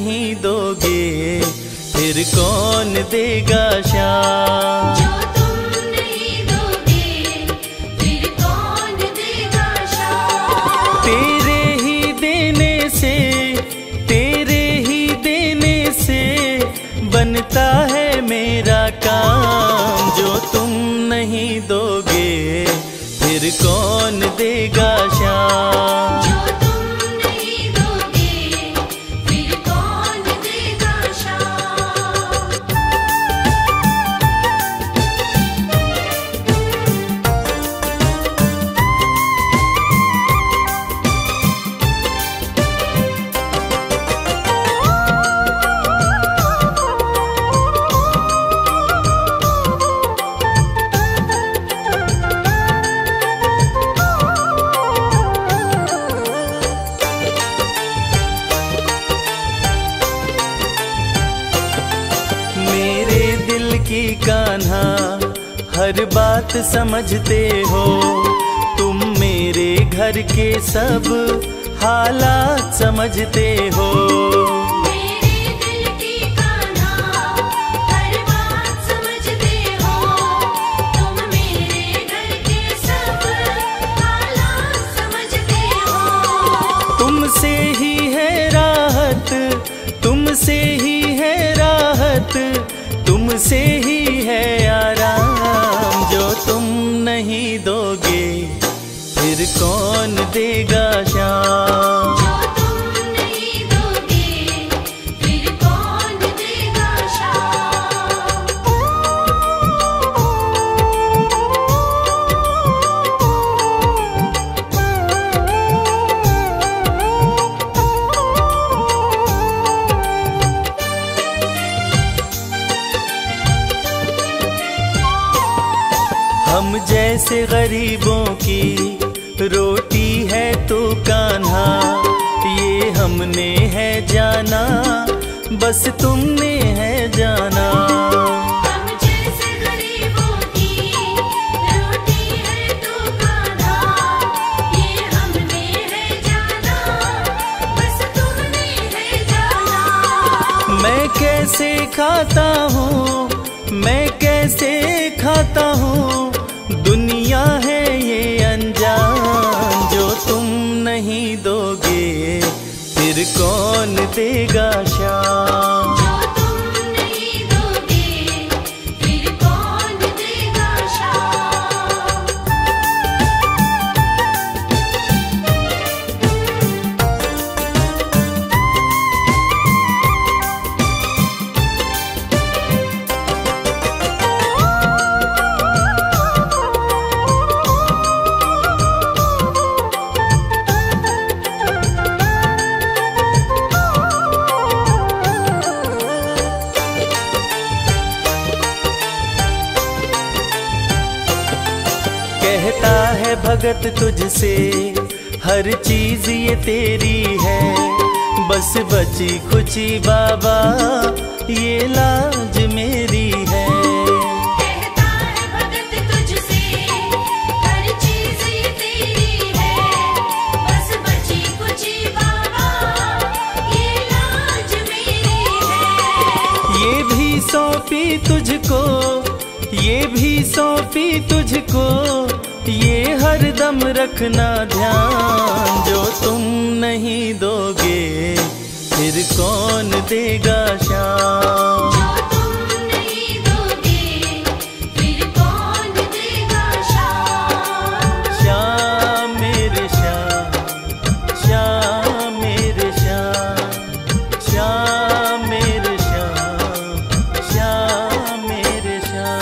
नहीं दोगे फिर कौन देगा शाम। जो तुम नहीं दोगे फिर कौन देगा शाम। तेरे ही देने से बनता है मेरा काम। जो तुम नहीं दोगे फिर कौन देगा शाम। जो तुम नहीं दोगे फिर कौन देगा शाम। मेरे दिल की कान्हा हर बात समझते हो। तुम मेरे घर के सब हालात समझते हो। मेरे दिल की कान्हा हर बात समझते हो। तुम मेरे घर के सब हालात समझते हो। तुमसे ही है राहत, तुमसे ही है राहत, तुमसे ही है आराम। जो तुम नहीं दोगे फिर कौन देगा शाम। जो तुम नहीं दोगे फिर कौन देगा शाम। हम जैसे गरीबों की रोटी है तो कान्हा, ये हमने है जाना बस तुमने है जाना। हम जैसे गरीबों की रोटी है तो कान्हा, ये हमने है जाना बस तुमने है जाना। मैं कैसे खाता हूँ, मैं कैसे खाता हूँ, दुनिया है ये अनजान। जो तुम नहीं दोगे फिर कौन देगा शाम। जो तुम नहीं दोगे फिर कौन देगा शाम। कहता है भगत तुझसे हर चीज ये तेरी है, बस बची खुची बाबा ये लाज मेरी है। कहता है भगत तुझसे हर चीज ये तेरी है, बस बची कुची बाबा ये लाज मेरी है। ये भी सौंपी तुझको, ये भी सौंपी तुझको, ये हर दम रखना ध्यान। जो तुम नहीं दोगे फिर कौन देगा शाम। जो तुम नहीं दोगे फिर कौन देगा शाम। श्याम मेरे श्याम, श्याम मेरे श्याम, श्याम मेरे श्याम, श्याम मेरे श्याम।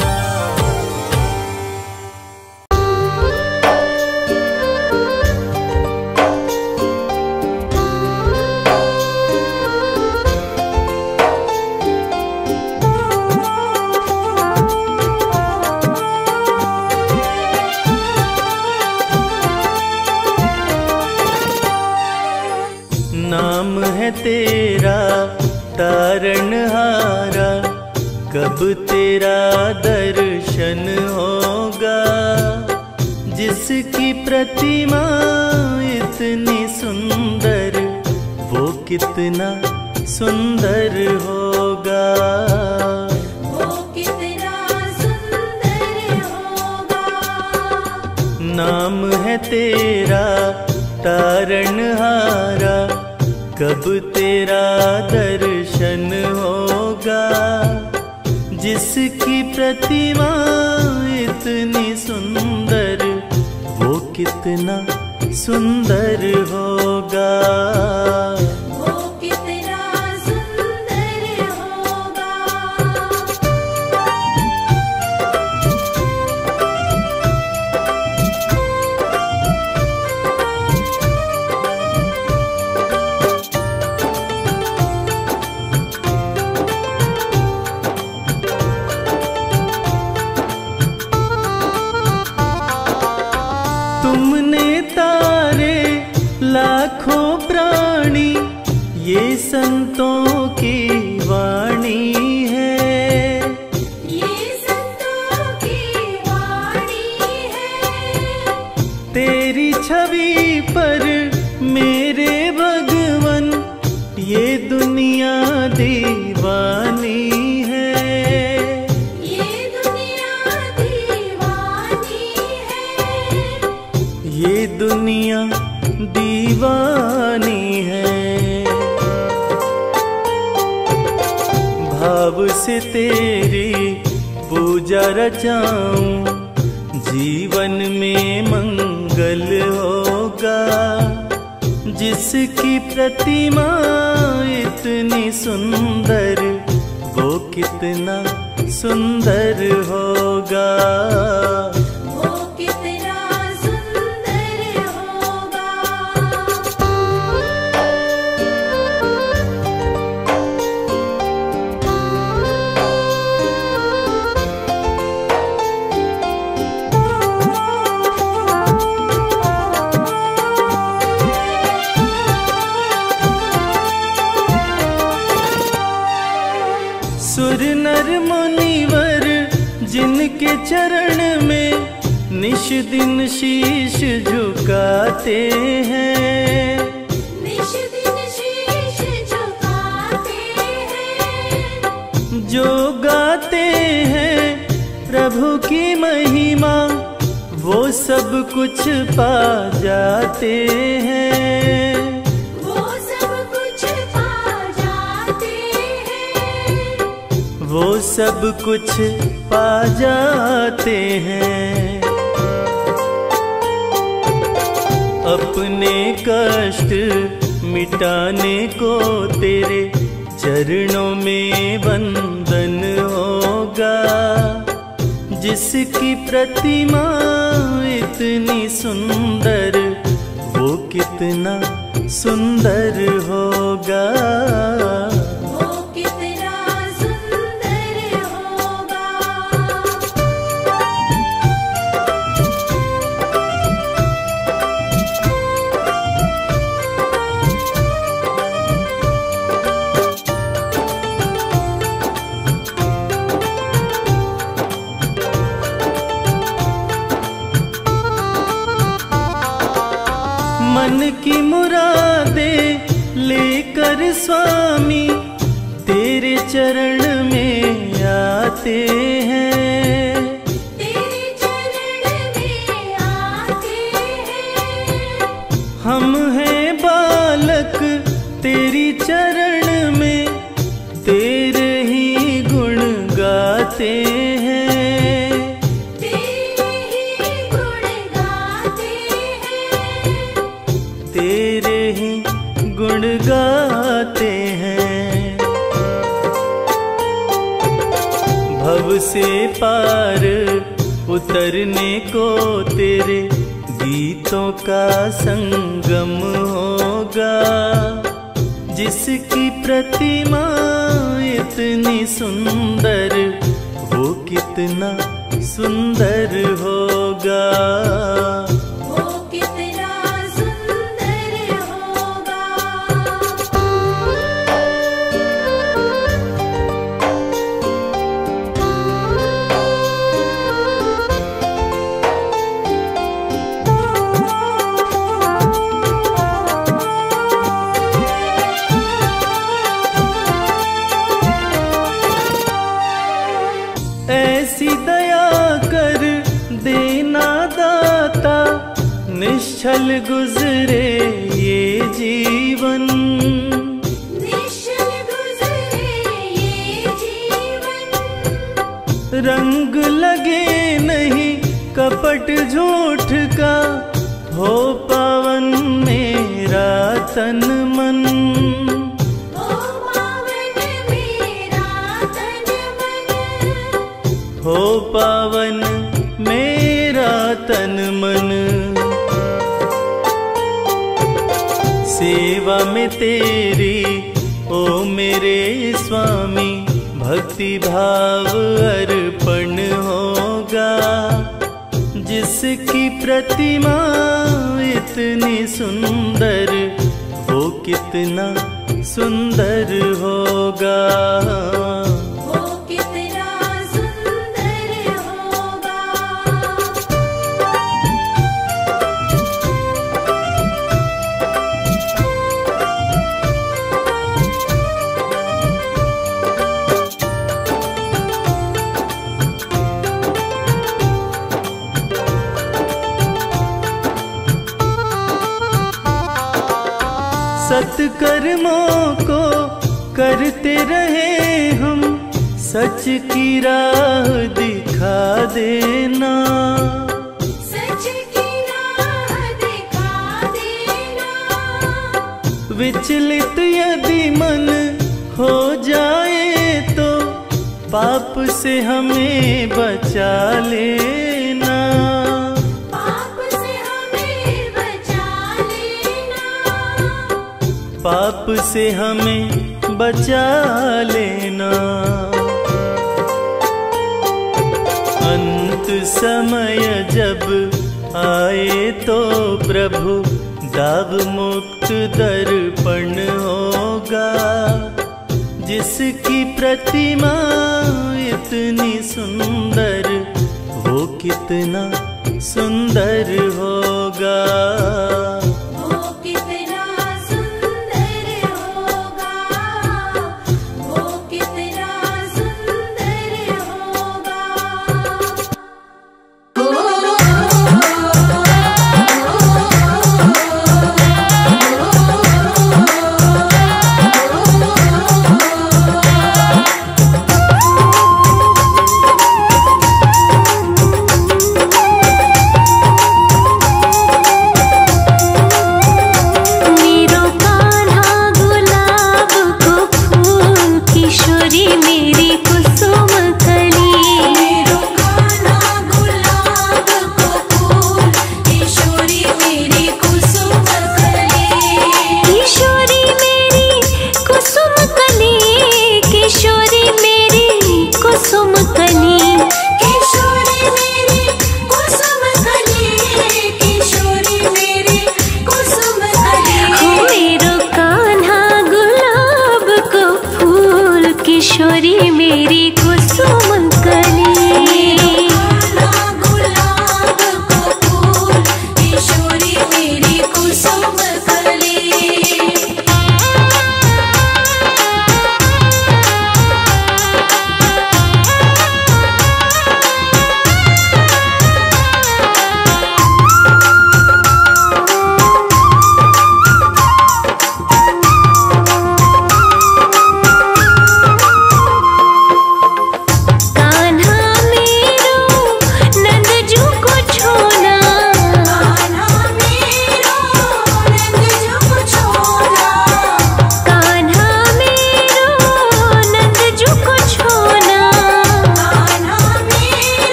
नाम है तेरा तारणहारा, कब तेरा दर्शन होगा। जिसकी प्रतिमा इतनी सुंदर वो कितना सुंदर होगा। वो कितना सुंदर होगा। नाम है तेरा तारणहारा, कब तेरा दर्शन होगा। जिसकी प्रतिमा इतनी सुंदर, वो कितना सुंदर होगा। वो कितना सुंदर होगा। तुमने तारे लाखों प्राणी, ये संतों की वाणी है। ये संतों की वाणी है। तेरी छवि पर मेरे भगवन, ये दुनिया दीवानी है। ये दुनिया दीवानी है। ये दुनिया दीवानी है। भाव से तेरी पूजा रचाऊं, जीवन में मंगल होगा। जिसकी प्रतिमा इतनी सुंदर, वो कितना सुंदर होगा। वो कितना सुंदर होगा। सुर नर मुनिवर जिनके चरण में निश दिन शीश झुकाते हैं। निश दिन शीश झुकाते हैं। जो गाते हैं प्रभु की महिमा, वो सब कुछ पा जाते हैं। वो सब कुछ पा जाते हैं। वो सब कुछ पा जाते हैं। अपने कष्ट मिटाने को तेरे चरणों में वंदन होगा। जिसकी प्रतिमा इतनी सुंदर, वो कितना सुंदर होगा। वो कितना सुंदर होगा। मन की मुरादे लेकर स्वामी तेरे चरण में आते हैं। तेरे चरण में आते हैं। हम हैं बालक तेरी चरण में, तेरे ही गुण गाते हैं। तेरे ही गुण गाते हैं। तेरे ही गुण गाते हैं। भव से पार उतरने को तेरे गीतों का संगम होगा। जिसकी प्रतिमा इतनी सुंदर, वो कितना सुंदर होगा। वो कितना सुंदर होगा। निश्चल गुजरे ये जीवन, निश्चल गुजरे ये जीवन। रंग लगे नहीं कपट झूठ का, हो पावन मेरा तन मन। हो पावन मेरा तन मन, हो पावन मेरा तन मन। सेवा में तेरी ओ मेरे स्वामी, भक्ति भाव अर्पण होगा। जिसकी प्रतिमा इतनी सुंदर, वो कितना सुंदर होगा। वो कितना सुंदर होगा। सत्कर्मों को करते रहे हम, सच की राह दिखा देना। सच की राह दिखा देना। विचलित यदि मन हो जाए तो, पाप से हमें बचा लेना। पाप से हमें बचा लेना। पाप से हमें बचा लेना। अंत समय जब आए तो प्रभु, दाव मुक्त दर्पण होगा। जिसकी प्रतिमा इतनी सुंदर, वो कितना सुंदर होगा। वो कितना सुंदर होगा। वो कितना सुंदर होगा।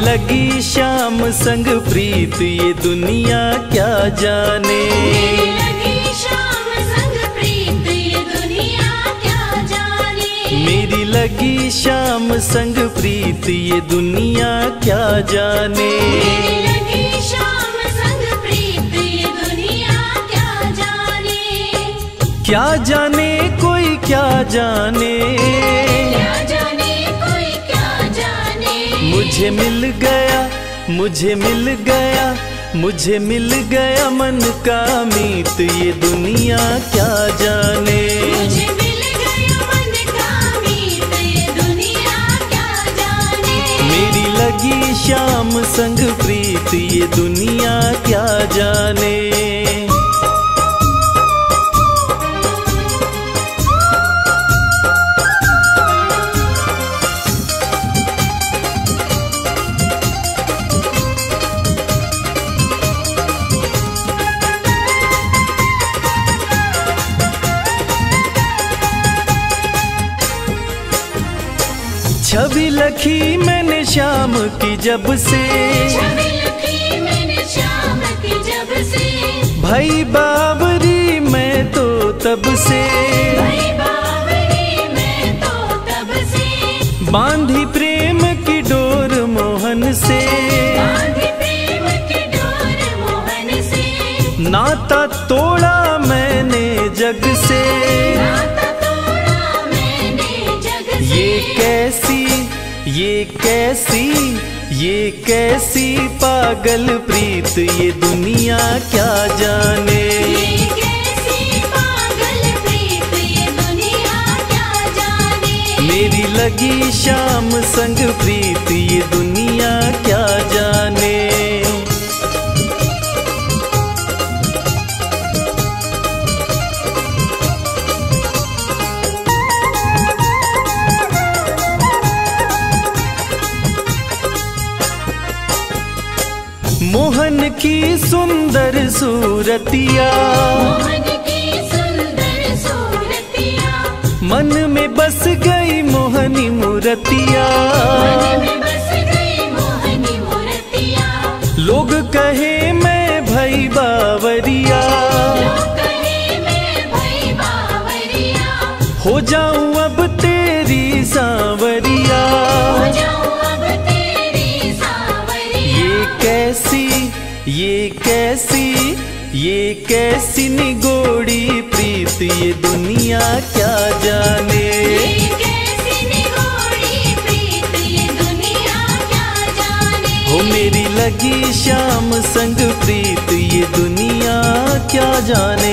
लगी शाम संग प्रीत ये दुनिया क्या जाने। मेरी लगी शाम संग प्रीत ये दुनिया क्या जाने। मेरी लगी शाम संग प्रीत ये दुनिया क्या जाने। मेरी लगी शाम संग प्रीत ये दुनिया क्या जाने। क्या जाने कोई क्या जाने। क्या जाने कोई क्या जाने। मुझे मिल गया, मुझे मिल गया, मुझे मिल गया मन का मीत ये दुनिया क्या जाने। मुझे मिल गया मन का मीत ये दुनिया क्या जाने। मेरी लगी शाम संग प्रीत ये दुनिया क्या जाने। छवि लखी मैंने शाम की जब से। छवि लखी मैंने शाम की जब से। भाई बावरी मैं तो तब से। भाई बावरी मैं तो तब से। बांधी प्रेम की डोर मोहन से। बांधी प्रेम की डोर मोहन से। नाता तोड़ा मैंने जग से। नाता तोड़ा मैंने जग से। ये कैसी, ये कैसी, ये कैसी पागल प्रीत ये दुनिया क्या जाने। ये कैसी पागल प्रीत ये दुनिया क्या जाने। मेरी लगी शाम संग प्रीत ये दुनिया क्या जाने। मोहन की सुंदर सूरतिया। मोहन की सुंदर सूरतिया। मन में बस गई मोहनी मूर्तिया। मन में बस गई मोहनी मूर्तिया। लोग कहे मैं भई बावरिया। लोग कहे मैं भई बावरिया। हो जाऊं अब तेरी सांवरिया। हो जाऊं अब तेरी सांवरिया। ये कैसी, ये कैसी, ये कैसी निगोड़ी प्रीत ये दुनिया क्या जाने। ये कैसी निगोड़ी प्रीत ये दुनिया क्या जाने। हो मेरी लगी शाम संग प्रीत ये दुनिया क्या जाने।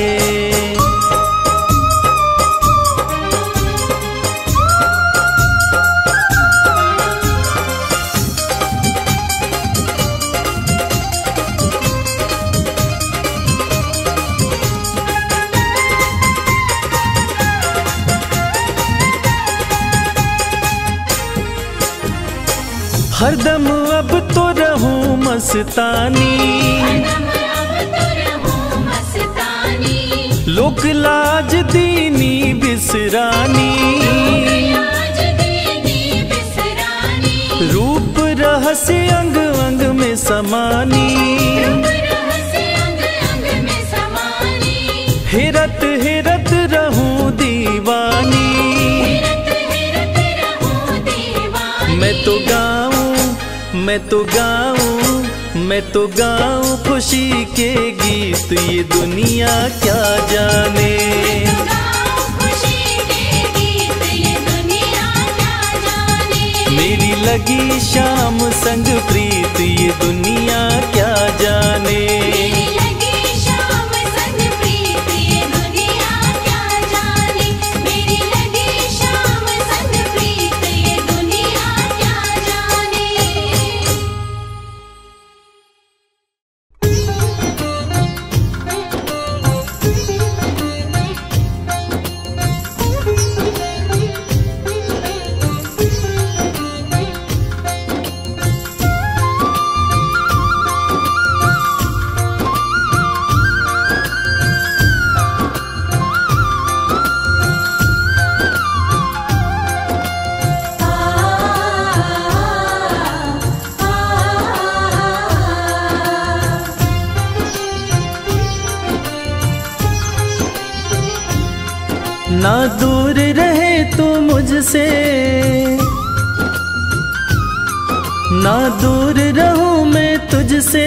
हरदम अब तो रहूं मस्तानी। हरदम अब तो रहूं मस्तानी। लोक लाज दीनी बिसरानी। आज दीनी बिसरानी। रूप रहस्य अंग अंग में समानी। रूप रहस्य अंग अंग में समानी। हेरत हेरत रहूं दीवानी। हेरत हेरत रहूं दीवानी। मैं तो गाऊं, मैं तो गाऊं, मैं तो गाऊं खुशी के गीत ये दुनिया क्या जाने। मैं तो गाऊं खुशी के गीत ये दुनिया क्या जाने। मेरी लगी शाम संग प्रीत ये दुनिया क्या जाने। मेरी लगी शाम संग प्रीत ये दुनिया क्या जाने। मेरी लगी शाम संग प्रीत ये दुनिया क्या जाने। दूर रहे तू मुझसे, ना दूर रहूं मैं तुझसे,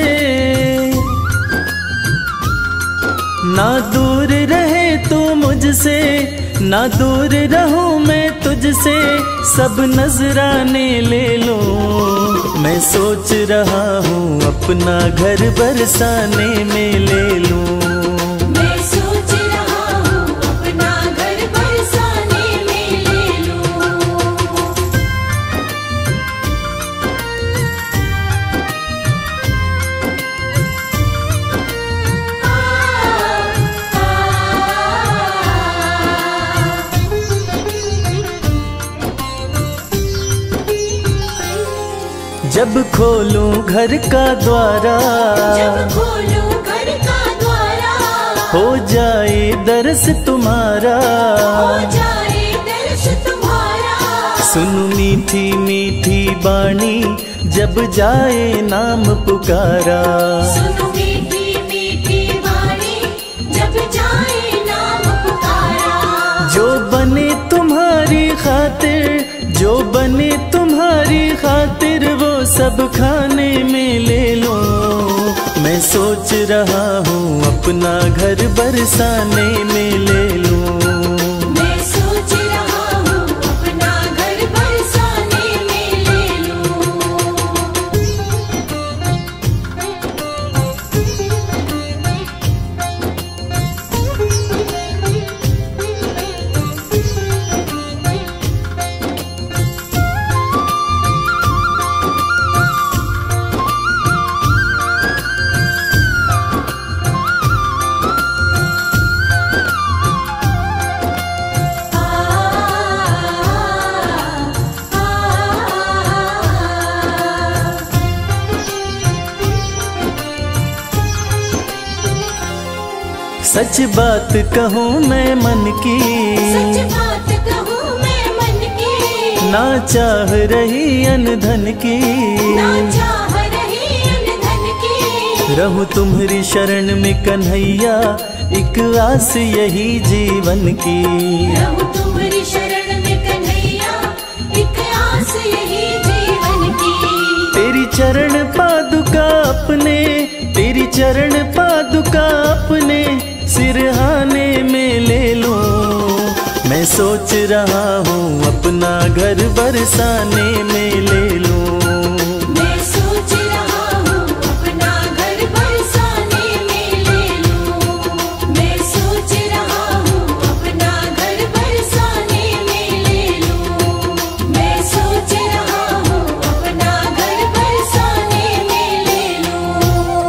ना दूर रहे तू मुझसे, ना दूर रहूं मैं तुझसे, सब नजराने ले लो। मैं सोच रहा हूँ अपना घर बरसाने में ले लूं। मैं सोच रहा हूँ अपना घर बरसाने में ले लूं। जब खोलूं घर का द्वारा, जब खोलूं घर का द्वारा, हो जाए दर्श तुम्हारा, हो जाए दर्श तुम्हारा। सुन मीठी मीठी बाणी जब जाए नाम पुकारा, सुनो मीठी मीठी वाणी जब जाए नाम पुकारा। जो बने तुम्हारी खातिर, जो बने तुम्हारी खातिर, वो सब खाने में ले लो। मैं सोच रहा हूँ अपना घर बरसाने में ले लूं। मैं सोच रहा हूँ अपना घर बरसाने में ले लूं। सच बात कहूँ मैं मन की, सच बात कहूँ मैं मन की, ना चाह रही अनधन की, ना चाह रही अनधन की। रहूं तुम्हारी शरण में कन्हैया, एक आस यही जीवन की। रहूं तुम्हारी शरण में कन्हैया, एक आस यही जीवन की। तेरी चरण पादुका अपने, तेरी चरण पादुका अपने सिरहाने में ले लूं। मैं सोच रहा हूँ अपना घर बरसाने में ले लूं। मैं सोच रहा हूँ अपना घर बरसाने में ले लूं। मैं सोच रहा हूँ अपना घर बरसाने में ले लूं। मैं सोच रहा हूँ अपना घर बरसाने में ले लूं।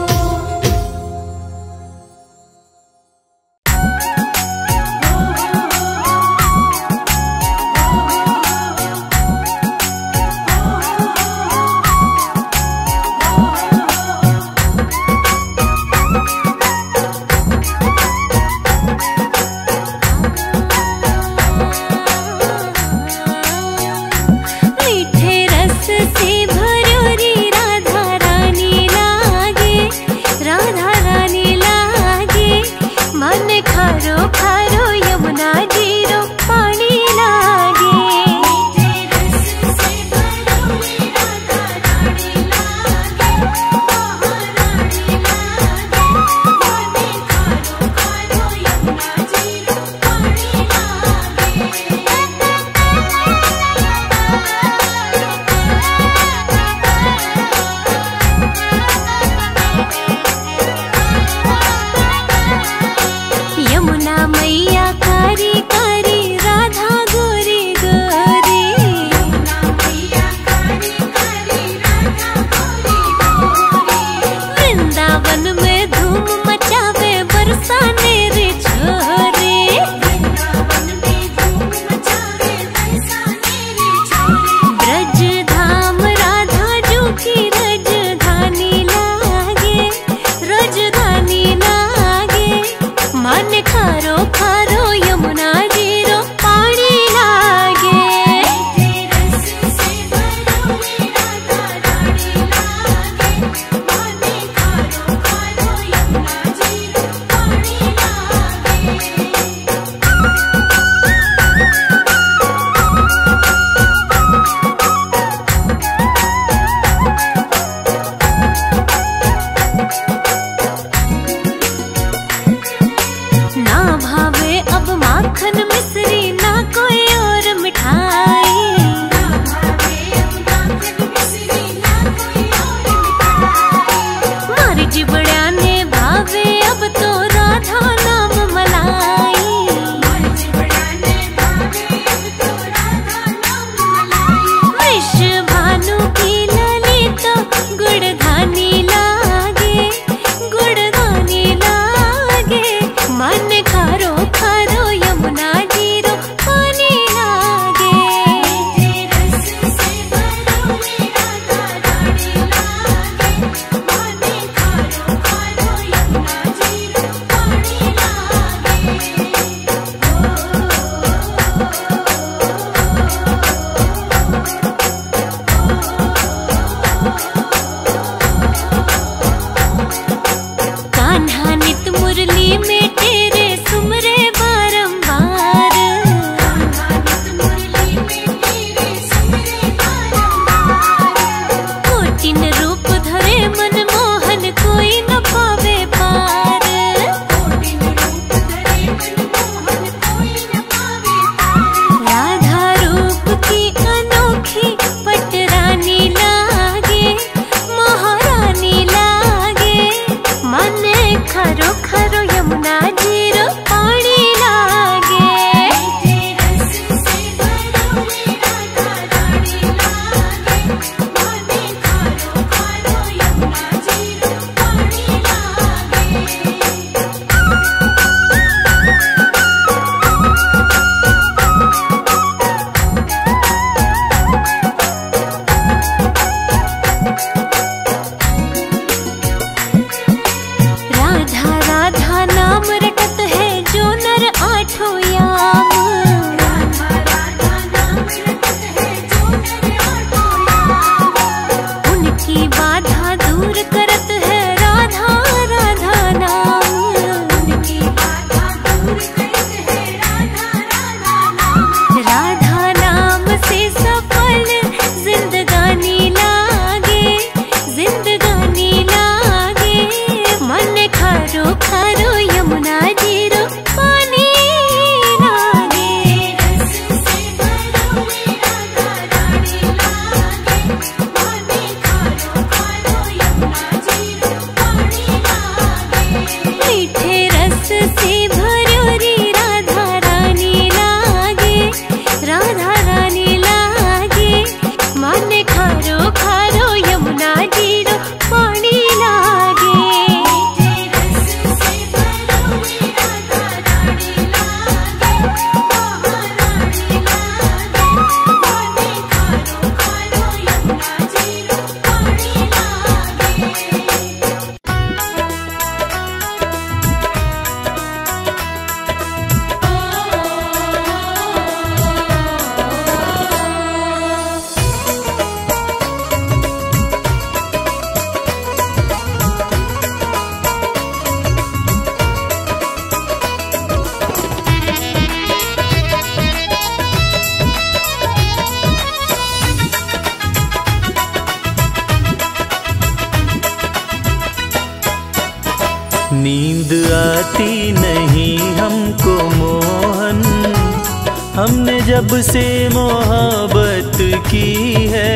आती नहीं हमको मोहन, हमने जब से मोहब्बत की है।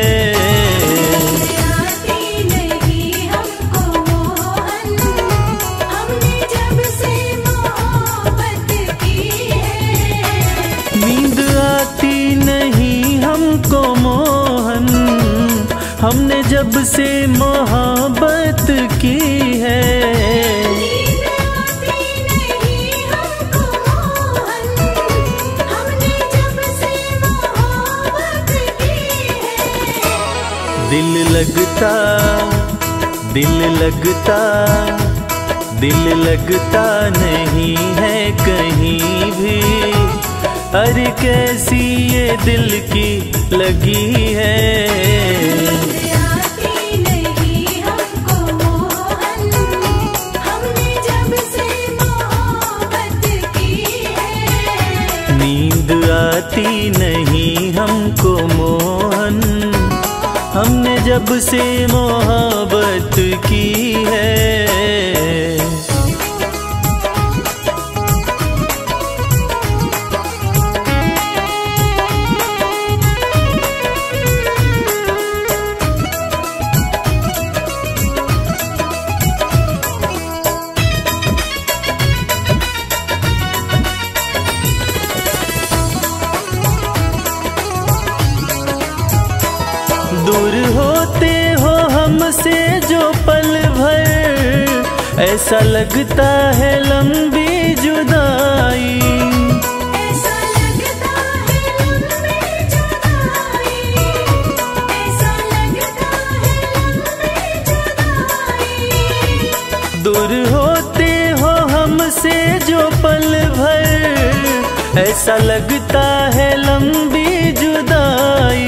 नींद आती नहीं हमको मोहन, हमने जब से मोहब्बत की है। दिल लगता, दिल लगता, दिल लगता नहीं है कहीं भी। अरे कैसी ये दिल की लगी है। नींद आती नहीं हमको मोहन, हमने जब से मोहब्बत की है। दूर होते हो हमसे जो पल भर, ऐसा लगता है लंबी जुदाई। ऐसा लगता है लंबी जुदाई, ऐसा लगता है लंबी जुदाई। दूर होते हो हमसे जो पल भर, ऐसा लगता है लंबी जुदाई।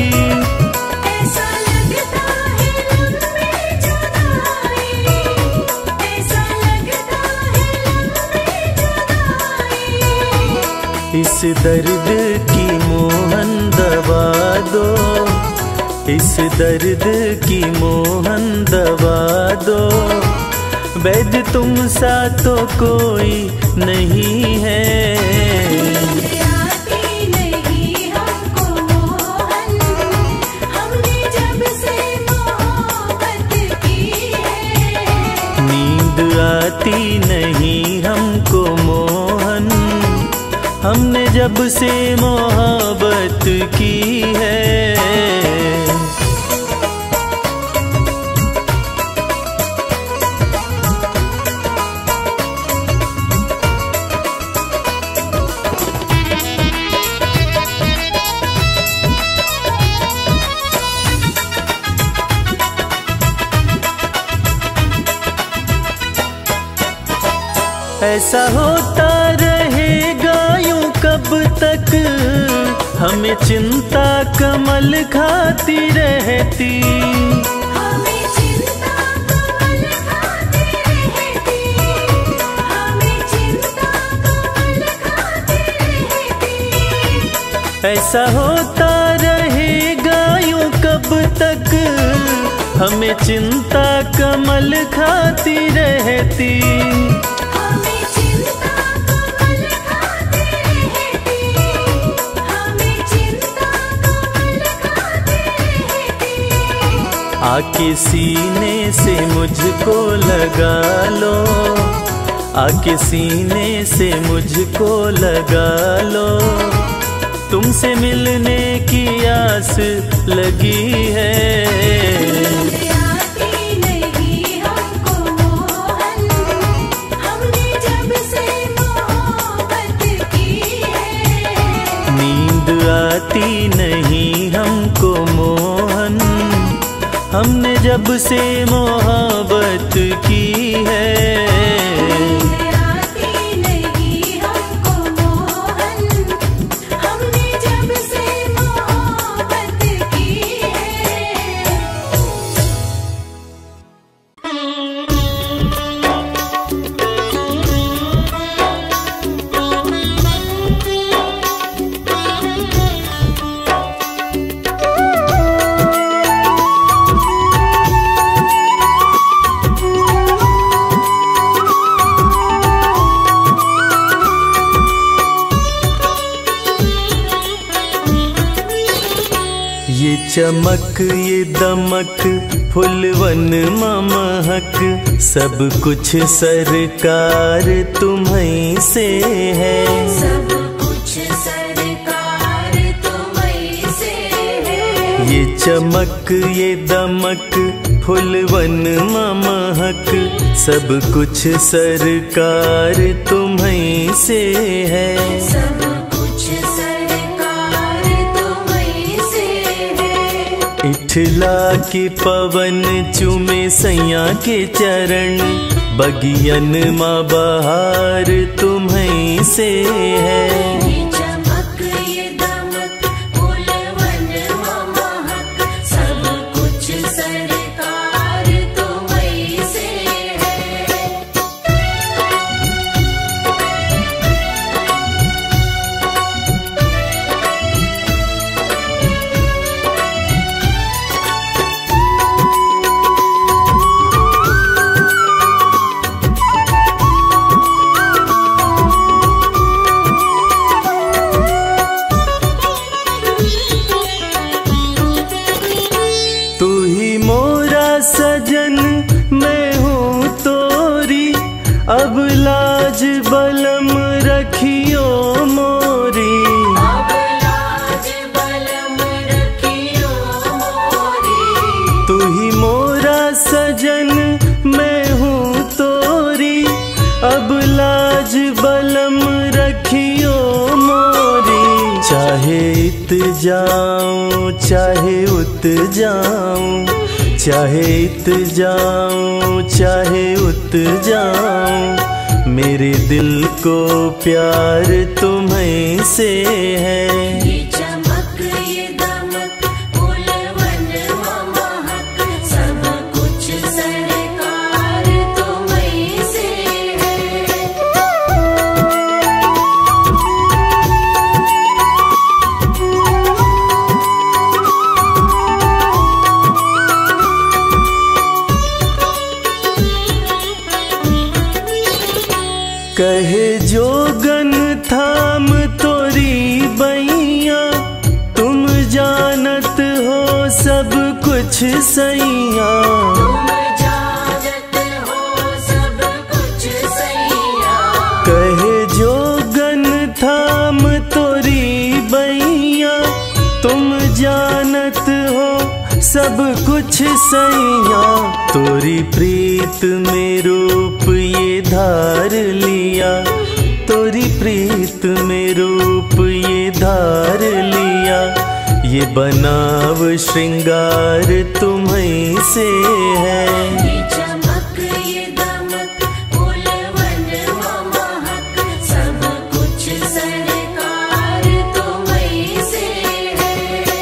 इस दर्द की मोहन दवा दो, इस दर्द की मोहन दवा दो। वैद्य तुम सा तो कोई नहीं है। नींद आती नहीं हमको मोहन, हमने जब से मोहब्बत की है। ऐसा होता रहेगा यूं कब तक, हमें चिंता कमल खाती रहती। हमें चिंता कमल खाती रहती, हमें चिंता कमल खाती रहती। ऐसा होता रहेगा यूं कब तक, हमें चिंता कमल खाती रहती। आके सीने से मुझको लगा लो, आके सीने से मुझको लगा लो। तुमसे मिलने की आस लगी है। नींद आती नहीं हमको मोहन, हमने जब से मोहब्बत की है। ये चमक ये दमक फुलवन महक सब कुछ सरकार तुम्हीं से है। सब कुछ सरकार तुम्हीं से है। ये चमक ये दमक फुलवन महक सब कुछ सरकार तुम्हीं से है। सब कुछ सरकार तुम्हीं से है। इठला के पवन चूमे सैया के चरण बगियन माँ बहार तुम्हीं से है। ये चमक ये दमक फूलवन महक सब कुछ सरकार तुम्हीं से है। तू ही मोरा सजन मैं हूँ तोरी अब लाज बलम रखियो मोरी। अब लाज बलम रखियो मोरी। तू ही मोरा सजन मैं हूँ तोरी अब लाज बलम रखियो मोरी। चाहे इत जाऊं चाहे उत जाऊं चाहे इत जाऊं चाहे उत जाऊं मेरे दिल को प्यार तुम्हीं से है। ये चमक ये दमक फूलवन महक सब कुछ सरकार तुम्हीं से है। कहे जोगन थाम तोरी बैया तुम जानत हो सब कुछ सैया। तुम जानत हो सब कुछ सैया। कहे जोगन थाम तोरी बैया तुम जानत हो सब कुछ सैया। तोरी प्रीत में रूप ये धार लिया तोरी प्रीत में रूप ये धार लिया। ये बनाव श्रृंगार तुम्हीं से है। ये चमक ये दमक फूलवन महक सब कुछ सरकार तुम्हीं से है।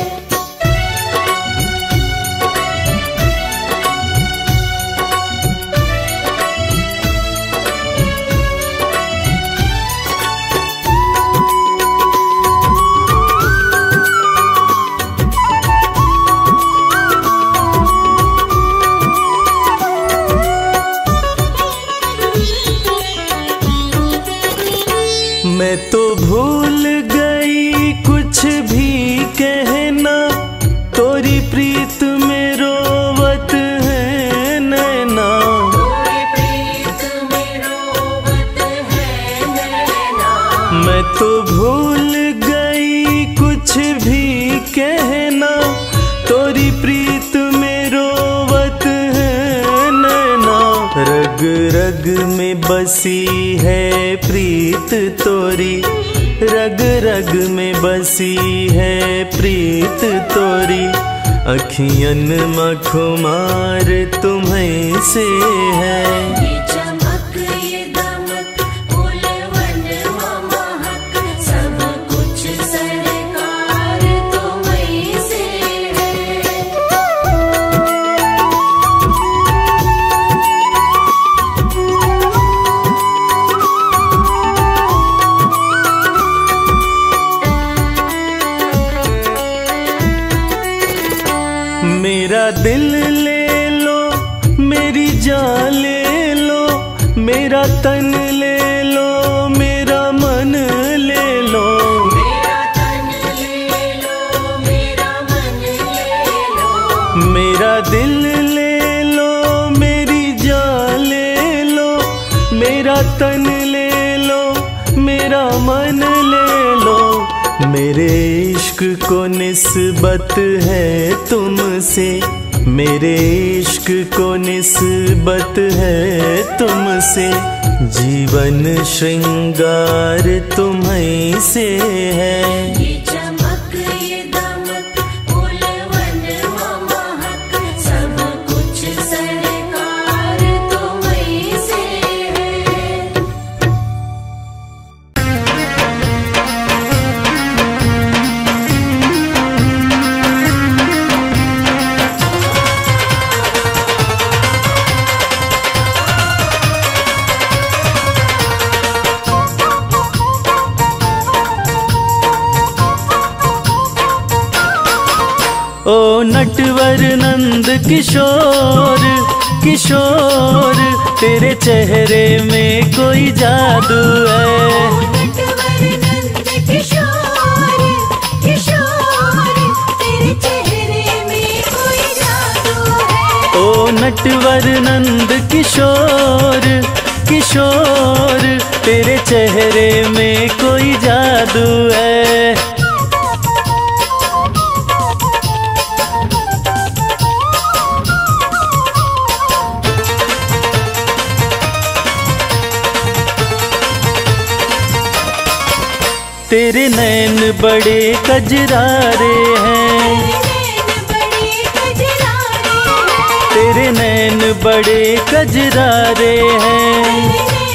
मैं तो भूल गई कुछ भी कहना तोरी प्रीत में रोवत है नैना। तोरी प्रीत में रोवत है नैना। मैं तो भूल गई कुछ भी कहना तोरी प्रीत में रोवत है नैना। रग रग में बसी है प्रीत तोरी रग रग में बसी है प्रीत तोरी। अखियन मखुमार तुम्हीं से है। ये चमक ये दमक फूलवन महक सब कुछ सरकार तुम्हीं से है। मेरा दिल ले लो मेरी जान ले लो मेरा तन ले लो मेरा मन ले लो। मेरा तन ले लो मेरा मन ले मेरा दिल ले लो, मेरी जान ले लो, मेरा तन ले लो, मेरा मन ले लो। मेरे इश्क को निस्बत है तुमसे, मेरे इश्क को निस्बत है तुमसे। जीवन श्रृंगार तुम्हीं से है। ये चमक ये दमक फूलवन महक, सब कुछ सरकार तुम्हीं से है। ओ नटवर नंद किशोर किशोर, तेरे चेहरे में कोई जादू है। नटवर नंद किशोर किशोर, तेरे चेहरे में कोई जादू है। ओ नटवर नंद किशोर किशोर, तेरे चेहरे में कोई जादू है। तेरे नैन बड़े कजरारे हैं, तेरे नैन बड़े कजरारे हैं।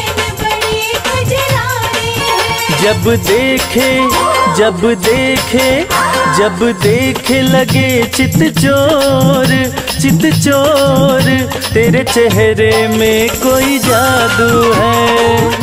जब देखे जब देखे जब देखे लगे चित चोर चित चोर, तेरे चेहरे में कोई जादू है।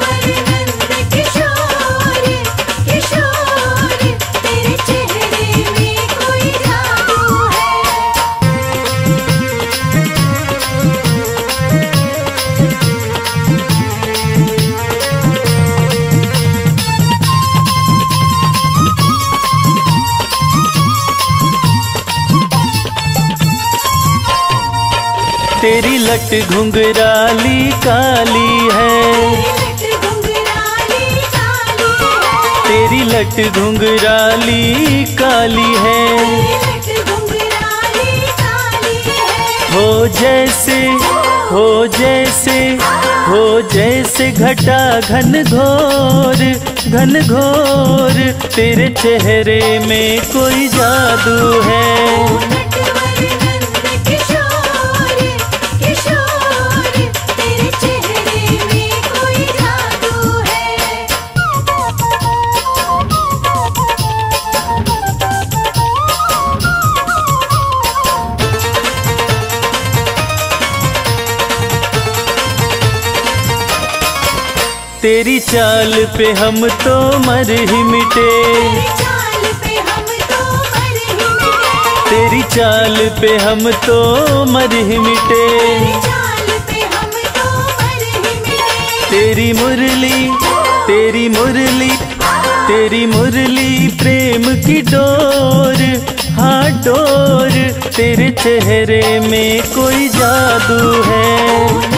तेरी लट घुंघराली काली है, तेरी लट घुंघराली काली है। हो जैसे हो जैसे हो जैसे घटा घन घोर घन घोर, तेरे चेहरे में कोई जादू है। तेरी चाल पे हम तो मर ही मिटे, तेरी चाल पे हम तो मर ही मिटे। तेरी मुरली तेरी मुरली तेरी मुरली प्रेम की डोर, हाँ डोर, तेरे चेहरे में कोई जादू है।